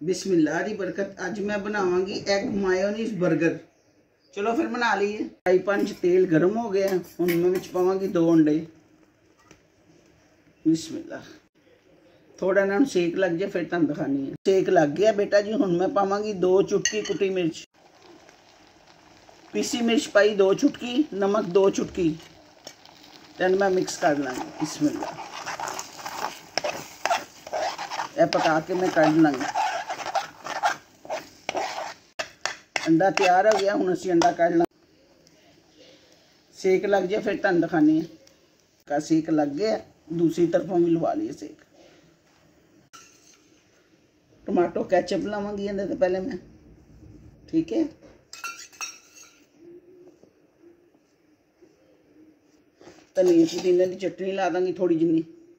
बिस्मिल्लाह दी बरकत। अज मैं बनावांगी egg mayonnaise burger. चलो फिर बना लीए। फ्राई पैन च तेल गर्म हो गया, हुण मैं विच पावांगी 2 अंडे। बिस्मिल्लाह। थोड़ा इन्हां सेक लग जाए फिर तुहानूं दिखानी है। सेक लग गया बेटा जी। हुण मैं पावांगी 2 चुटकी कुटी मिर्च, पीसी मिर्च पाई 2 चुटकी, नमक 2 चुटकी। दैन मैं मिक्स कर लाँगी। बिस्मिल्लाह। यह पका के मैं कढ़ लाँगी। अंडा तैयार हो गया, हुण असीं अंडा कढ़ लाँगे। सेक लग जाए फिर तुहानूं दिखानी है। का सेक लग गया, दूसरी तरफों भी लवा लिए सेक। टमाटो कैचअप लावांगी इहदे ते पहले मैं, ठीक है। धनिया पुदीने की चटनी ला देंगी थोड़ी जिन्नी।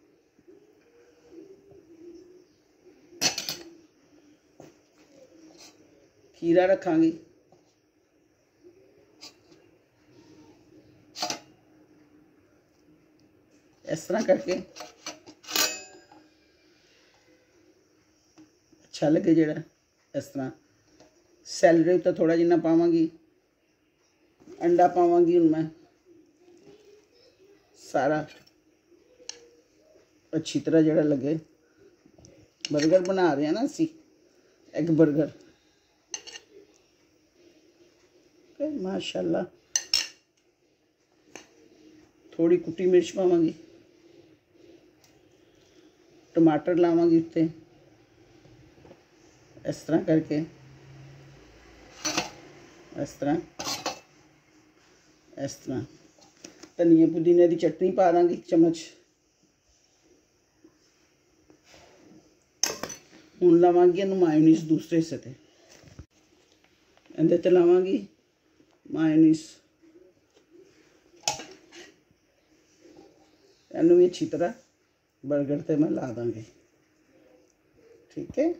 खीरा रखांगी। इस तरह करके अच्छा लगे जेड़ा इस तरह। सैलरी उत्ते थोड़ा जिन्ना पावांगी। अंडा पावांगी हुण मैं सारा, अच्छी तरह जेड़ा लगे। बर्गर बना रहे हैं ना असी, एग बर्गर। माशाल्लाह। थोड़ी कुटी मिर्च पावांगी, टमाटर लावांगी उत्ते इस तरह करके, इस तरह इस तरह। धनिया पुदीने की चटनी पा देंगे 1 चम्मच। हुण लावांगी मायोनीज दूसरे हिस्से ते। इहदे ते लावांगी मायोनीज। इनू भी अच्छी तरह बर्गर ते मैं ला देंगे, ठीक है।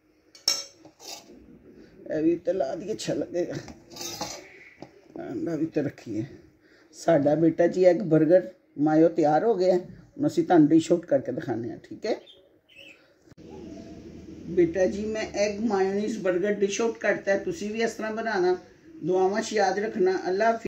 यह भी उत्ते ला दिए, अच्छा लगेगा। अंडा भी उत्ते रखिए। साडा बेटा जी एग बर्गर मायो तैयार हो गया। हुण असीं तुहानूं डिश आउट करके दिखाने हैं, ठीक है। बेटा जी मैं egg mayonnaise burger dish out करता है। तुसीं भी इस तरह बनाना। दुआवां च याद रखना। अल्लाह हाफिज़।